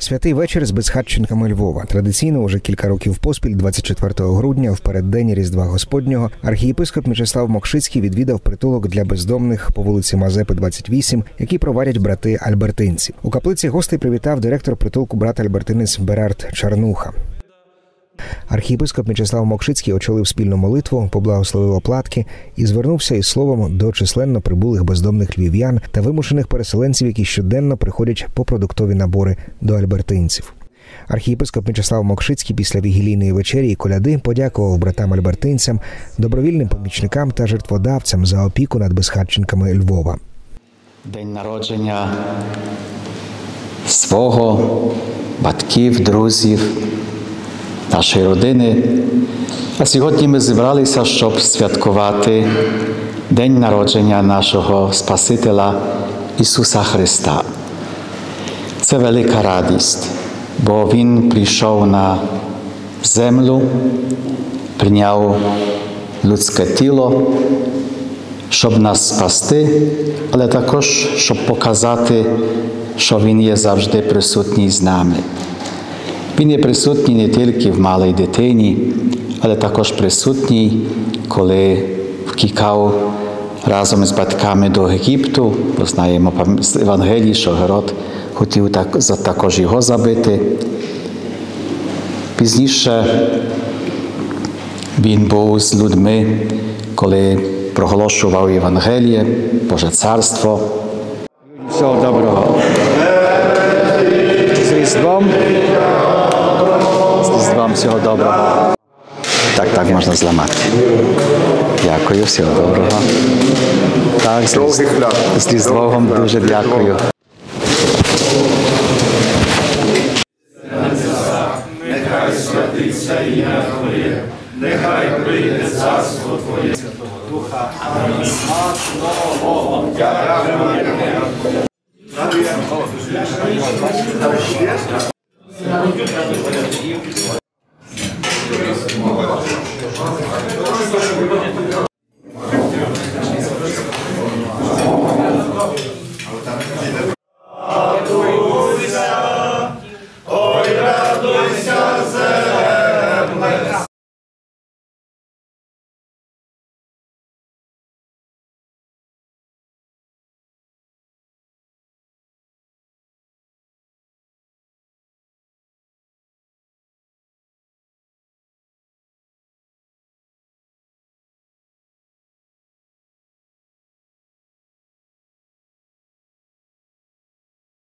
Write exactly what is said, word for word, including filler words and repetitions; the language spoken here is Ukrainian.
Святий вечір з безхатченками Львова. Традиційно уже кілька років поспіль, двадцять четвертого грудня, в переддень Різдва Господнього, архієпископ Мічеслав Мокшицький відвідав притулок для бездомних по вулиці Мазепи, двадцять вісім, який провадять брати альбертинці. У каплиці гостей привітав директор притулку брат-альбертинець Берард Чарнуха. Архієпископ Мічеслав Мокшицький очолив спільну молитву, поблагословив оплатки і звернувся із словом до численно прибулих бездомних львів'ян та вимушених переселенців, які щоденно приходять по продуктові набори до альбертинців. Архієпископ Мічеслав Мокшицький після вігілійної вечері і коляди подякував братам-альбертинцям, добровільним помічникам та жертводавцям за опіку над безхатченками Львова. День народження свого, батьків, друзів, нашої родини. А сьогодні ми зібралися, щоб святкувати день народження нашого Спасителя Ісуса Христа. Це велика радість, бо Він прийшов на землю, прийняв людське тіло, щоб нас спасти, але також, щоб показати, що Він є завжди присутній з нами. Він є присутній не тільки в малій дитині, але також присутній, коли втікав разом з батьками до Єгипту. Бо знаємо з Євангелії, що Герод хотів також його забити. Пізніше він був з людьми, коли проголошував Євангеліє, Боже Царство. Всього доброго. З Різдвом. З Різдвом всього доброго. Так, так, можна зламати. Дякую, всього доброго. Так, з, з Різдвом дуже дякую. Нехай святиться ім'я Твоє, нехай прийде царство Твоє. Духа Смачного. Дякую.